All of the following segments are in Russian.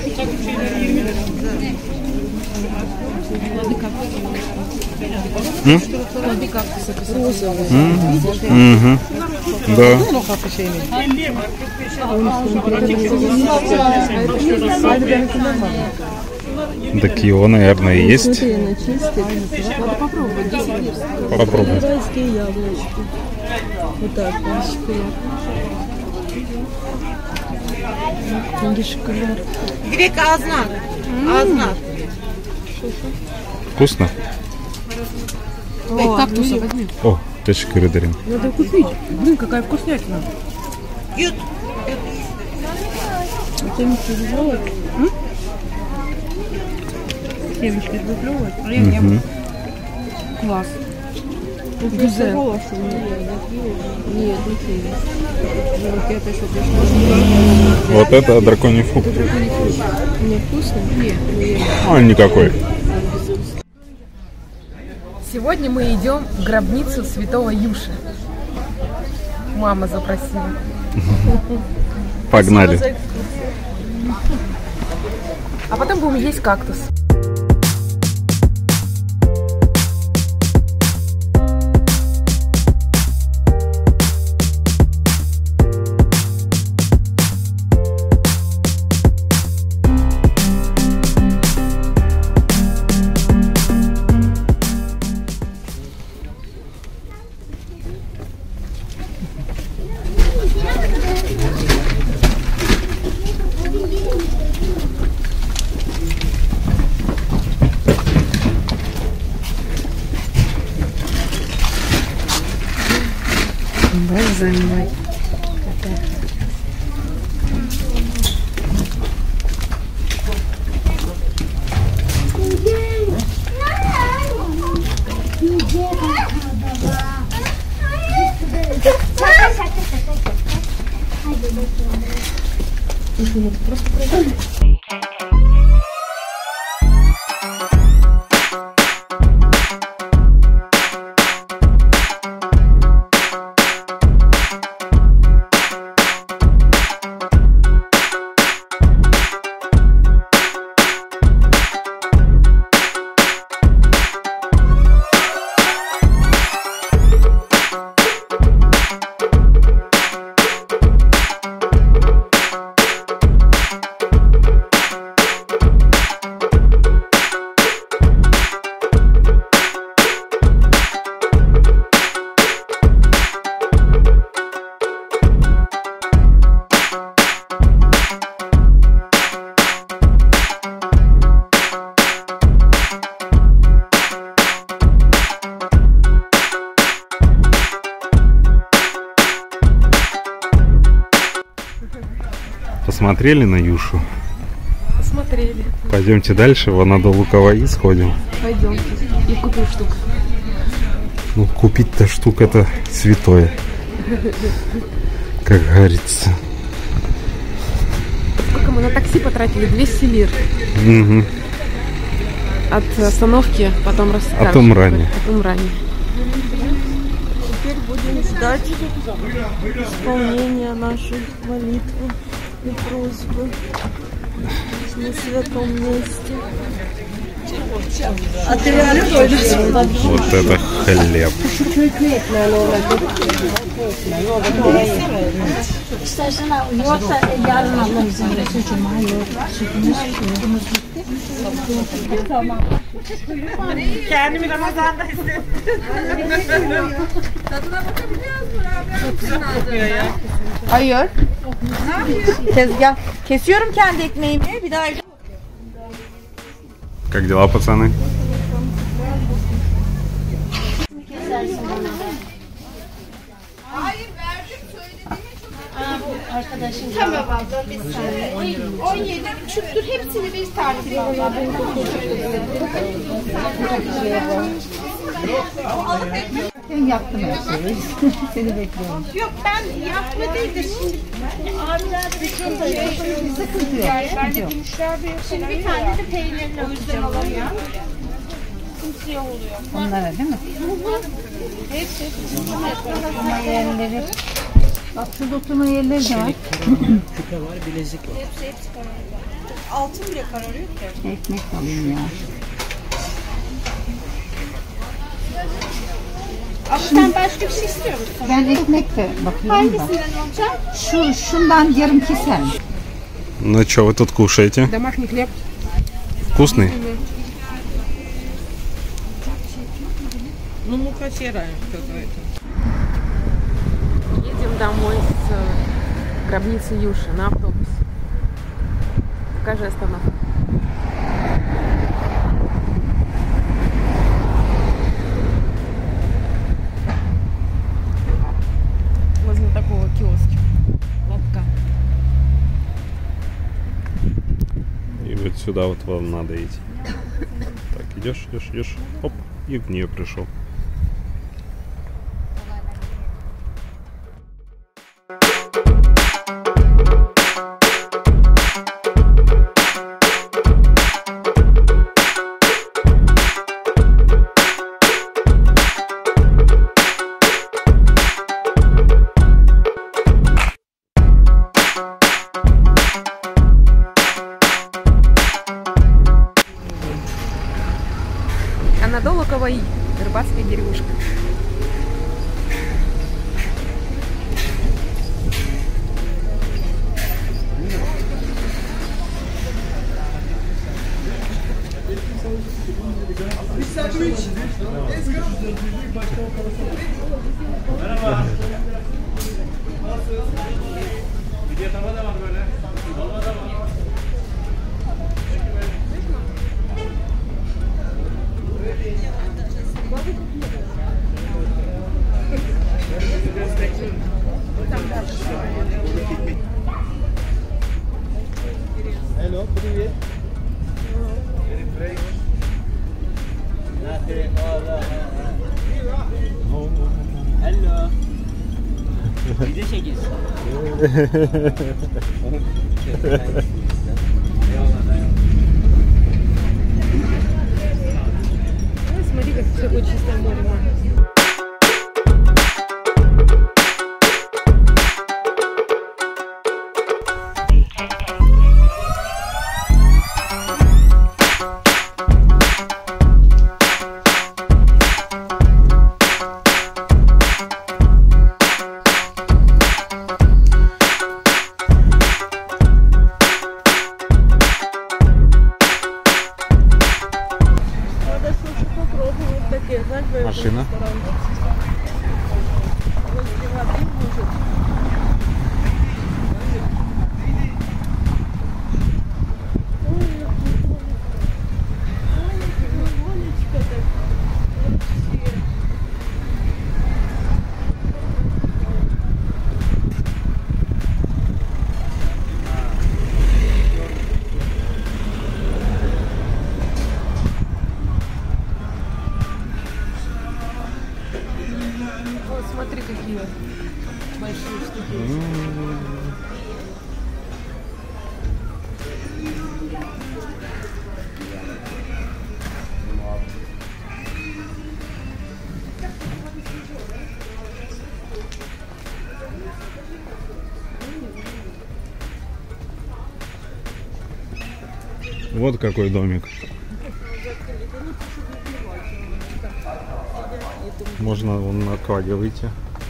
Плоды кактуса розовые. Да. Такие, наверное, и есть. Надо попробовать, 10 лет. Попробуй. Райские яблочки. Вот так, шоколад. Грек ağzına. Ağzına. Вкусно? Ой, кактуса возьми. О, teşekkür ederim. Надо купить. Блин, какая вкуснятина. Yut. Это не тяжело. Семечки выплевывать. Класс. Гюзе. Нет, не киви. Вот это что пришло. Вот это драконий фрукт. Не вкусно? Нет. А, никакой. Сегодня мы идем в гробницу святого Юши. Мама запросила. Погнали. А потом будем есть кактус. Боже мой. Посмотрели на Юшу? Посмотрели. Пойдемте дальше, вон до Луковаи сходим. Пойдемте. И купим штук. Ну, купить-то штук это святое. Как говорится. Сколько мы на такси потратили? 200 лир. Угу. От остановки, потом расскажем. От Умрани. От Умрани. Теперь будем ждать исполнения нашей молитвы и просьбы на святом месте. А ты реально пойдешь? Вот это хлеб. Kendimi Ramazan'da hissettim. Tadına bakabiliyor musun abi? Çok güzel aldığında. Hayır. Tezgah. Kesiyorum kendi ekmeğimi. Bir daha Как дела, пацаны? Hayır verdim söylediğime çok Arkadaşım Tamam abla bir saniye. 17,5'tür hepsini bir tarif ben yaptım her şeyi. Seni bekliyorum. Yok ben yapma değil de şimdi Abiler bütün de sıkıntı yok. ben de gümüşler bir şimdi bir tane de peynirli o yüzden alamıyor. Siyah oluyor. Onlara değil mi? Hepsi. Oturma yerleri. Bak şurada oturma yerleri de var. Küpe var, bilezik var. Hepsi altın bile kararıyor ki. Ekmek alayım ya. Ama sen başka bir şey istiyor musun? Ben ekmek de bakıyorum da. Hangisinden olacak? Şundan yarım keser. Ну что вы тут кушаете? Домашний хлеб. Вкусный? Ну, мука серая какая-то. Едем домой с гробницы Юши на автобусе. Покажи остановку. Возле такого киоска. Лотка. И вот сюда вот вам надо идти. Так, идешь, оп, и в нее пришел. Анадолокова и рыбацкая деревушка. Hello, привет. Hello. Video çekiyorsun. Смотри, как все будет чистое море, мама. Машина. Вот смотри, какие большие штуки. Вот какой домик. Можно вон на акваге выйти.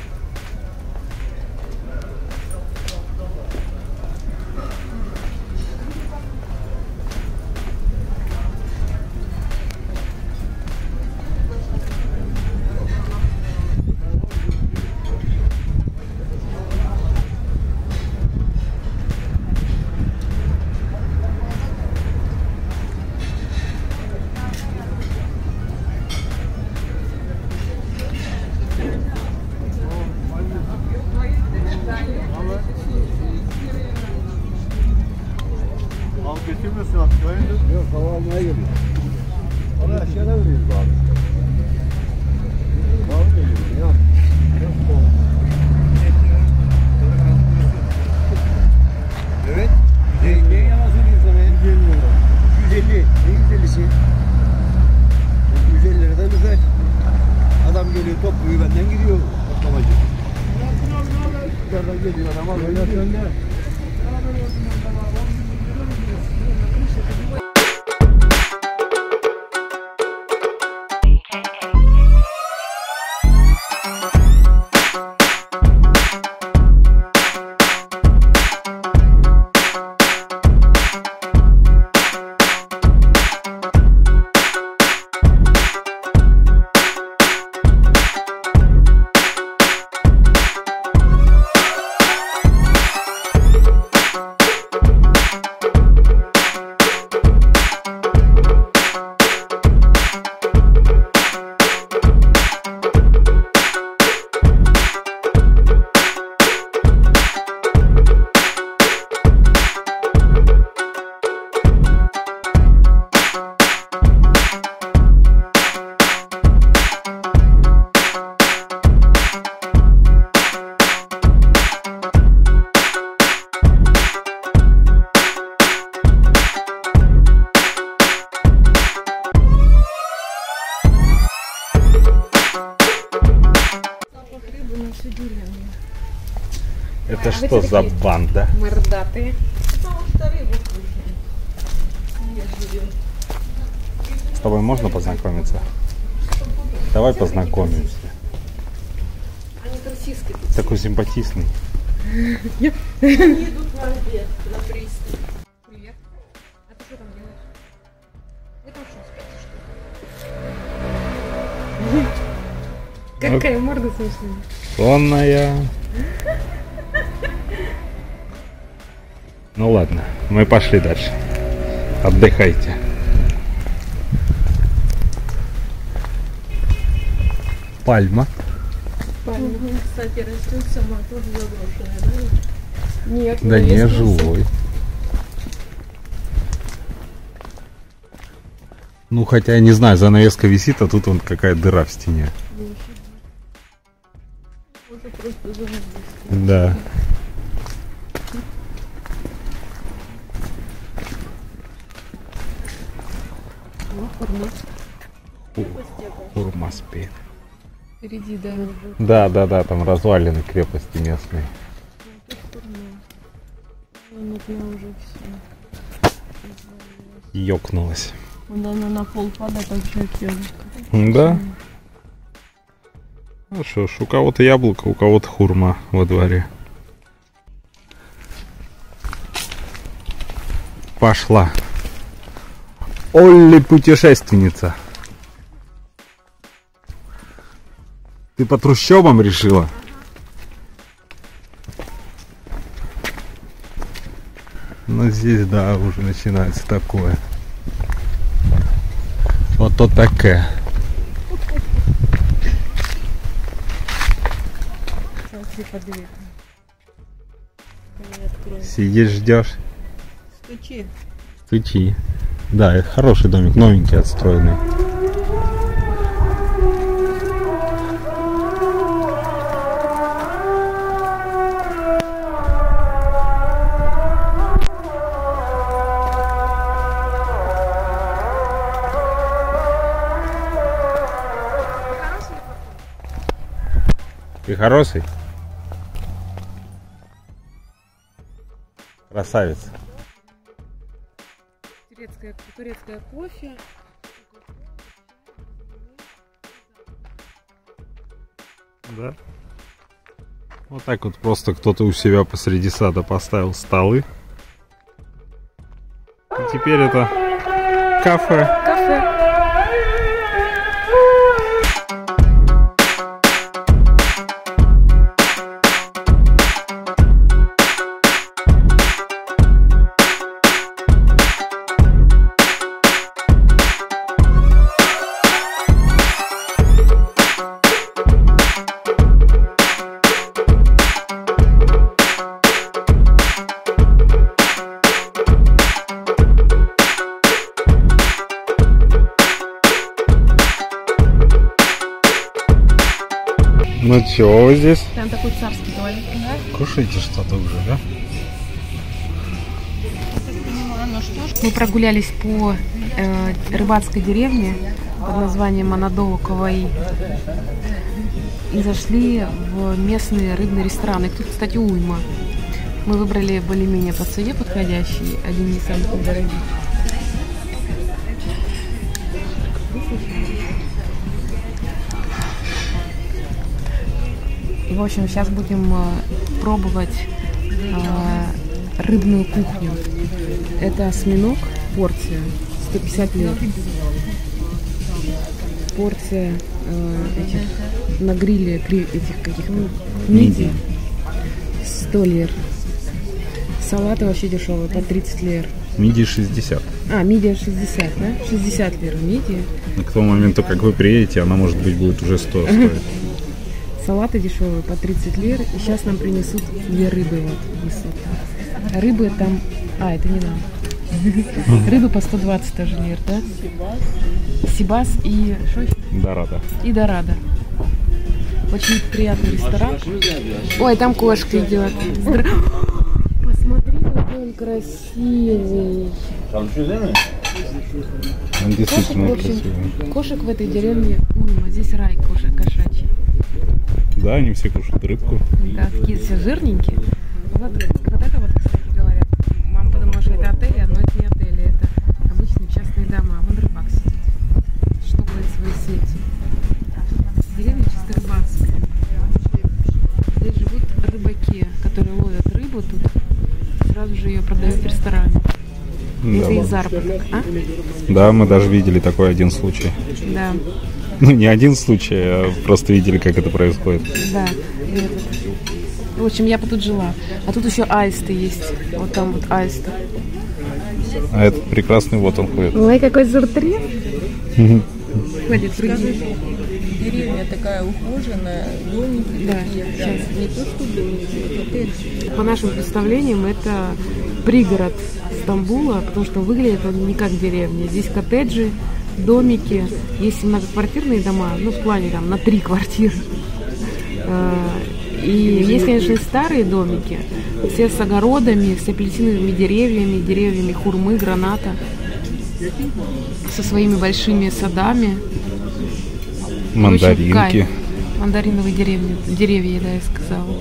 Al götürmüyorsun artık. Hayırdır? Yok, hava almaya geliyor. Oraya aşağıdan veriyoruz abi. Bağlı geliyor. Ya. Evet. Ne yalan söylüyorsun sana? 150 lira. 150. Ne 150'si? 150 liradan güzel. Adam geliyor, topluyor, benden gidiyor. Toplamacı. Yukarıdan geliyor adam alıyor. Что за банда? Мордатые. С тобой можно познакомиться? Давай познакомимся. Они таксисты. Такой симпатичный. Привет. А ты что там делаешь? Вы там что спите, что ли? Какая морда смешная. Сонная. Ну ладно, мы пошли дальше. Отдыхайте. Пальма. Кстати, растет сама тоже заброшенная, да? Нет, Да не, живой. Ну хотя я не знаю, занавеска висит, а тут вон какая дыра в стене. Да. Хурмаспи. Впереди, да. Да, там развалины крепости местные. Ёкнулась. Она на пол падает, так же как яблоко. Да? Ну что ж, у кого-то яблоко, у кого-то хурма во дворе. Пошла. Олли, путешественница. Ты по трущобам решила? Ну здесь, да, уже начинается такое. Вот то такое. Сидишь, ждешь? Стучи. Стучи. Да, это хороший домик, новенький, отстроенный. Ты хороший? Красавец. Турецкое кофе. Да. Вот так вот просто кто-то у себя посреди сада поставил столы. И теперь это кафе. Кафе. Ну чё вы здесь? Там такой царский туалет, да? Кушайте что-то уже, да? Мы прогулялись по рыбацкой деревне под названием Анадолу Каваи и зашли в местные рыбные рестораны. Их тут, кстати, уйма. Мы выбрали более-менее по цене подходящий, один из самых недорогих. И, в общем, сейчас будем пробовать рыбную кухню. Это осьминог, порция, 150 лир. Порция этих на гриле, этих каких-то мидий, 100 лир. Салаты вообще дешевые, по 30 лир. Мидии 60. А, мидия 60, да? 60 лир мидия. К тому моменту, как вы приедете, она, может быть, будет уже 100 стоить. Салаты дешевые по 30 лир. И сейчас нам принесут 2 рыбы. Вот, несут. Рыбы там... А, это не нам. Рыбы по 120 тоже лир, да? Сибас и... Что еще? Дорадо. И дорадо. Очень приятный ресторан. Ой, там кошка идет. Посмотри, какой он красивый. Он Кошек, действительно в общем, красивый. кошек в этой деревне уйма. Здесь рай кошек кошачий. Да, они все кушают рыбку. Да, такие все жирненькие. Вот это вот, кстати говоря, мама подумала, что это отели, но это не отели, это обычные частные дома. Вон рыбак сидит, штукает свои сети. Деревня чисто рыбацкая. Здесь живут рыбаки, которые ловят рыбу тут, сразу же ее продают в ресторане. Это их заработок. А? Да, мы даже видели такой один случай. Да. Ну, не один случай, а просто видели, как это происходит. Да. В общем, я бы тут жила. А тут еще аисты есть. Вот там вот аисты. А этот прекрасный, вот он ходит. Ой, какой суртрет. Ходит, другие. Деревня такая ухоженная, домики Да, такие, прям, не то что домики, а коттеджи. По нашим представлениям, это пригород Стамбула, потому что выглядит он не как деревня. Здесь коттеджи, домики, есть многоквартирные дома, ну, в плане там на 3 квартиры. И есть, конечно, и старые домики, все с огородами, с апельсиновыми деревьями, деревьями хурмы, граната, со своими большими садами. Мандаринки. Кайф. Мандариновые деревья, да, я сказала.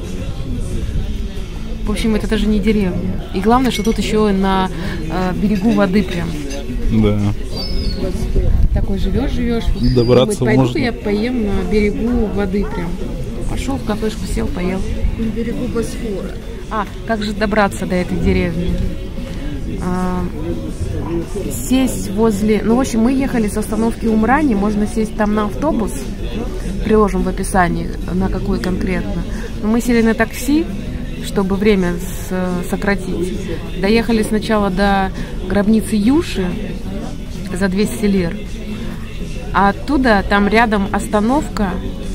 В общем, это даже не деревня. И главное, что тут еще на берегу воды прям. Да. Такой живешь. Добраться Думает, можно. пойду я поем на берегу воды прям. Пошел в кафешку, сел, поел. На берегу Босфора. А, как же добраться до этой деревни? Сесть возле... Ну, в общем, мы ехали с остановки Умрани. Можно сесть там на автобус. Приложим в описании, на какой конкретно. Но мы сели на такси, чтобы время сократить. Доехали сначала до гробницы Юши за 200 лир. А оттуда, там рядом остановка,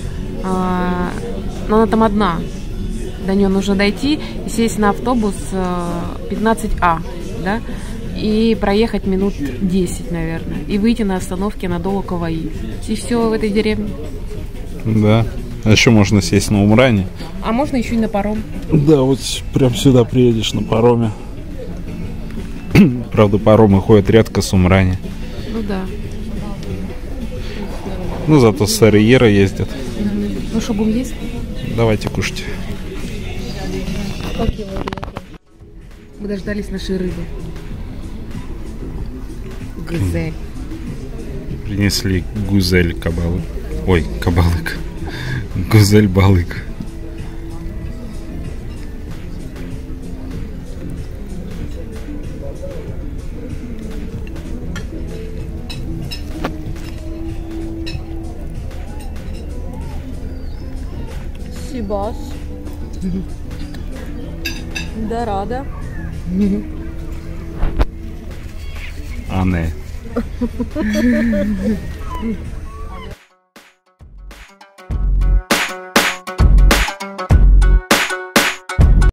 но она там одна. До нее нужно дойти и сесть на автобус 15А, да, и проехать минут 10, наверное, и выйти на остановке на Долокова-И. И все в этой деревне. Да. А еще можно сесть на Умране. А можно еще и на паром. Да, вот прям сюда приедешь на пароме. Правда, паромы ходят редко с Умрани. Ну да. Ну, зато с Сарьера ездят. Ну что, будем есть? Давайте кушать. Мы дождались нашей рыбы. Гузель. Принесли гузель кабалы. Ой, кабалык. Гузель балык. Сибас. Дорада. А не.